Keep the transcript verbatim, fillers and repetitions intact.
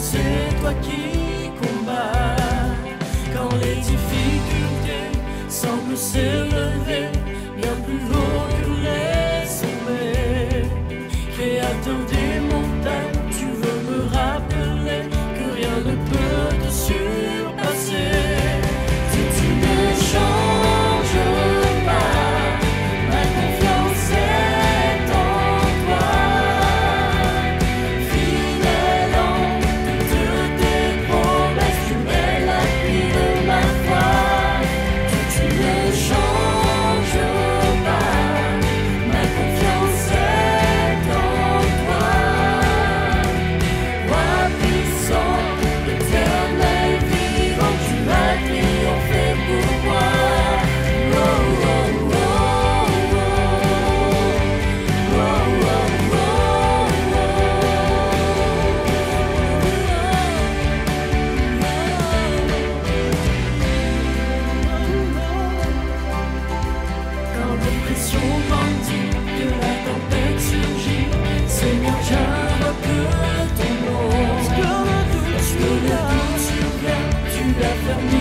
c'est toi qui combats. Quand les difficultés semblent s'élever bien plus haut que les sommets, Créateur des montagnes, tu veux me rappeler que rien ne peut te surpasser. Si tu ne changes pas, ma confiance est en toi. Fidèle en toutes tes promesses, tu es l'appui de ma foi. Que tu ne changes pas, ma confiance est en toi. Roi puissant, éternel, vivant, tu as triomphé pour moi. Oh, oh, oh, oh. Oh, oh, oh, Quand l'oppression grandit, que la tempête surgit, Seigneur, j'invoque ton nom. Parce que le doute survient, tu as fermé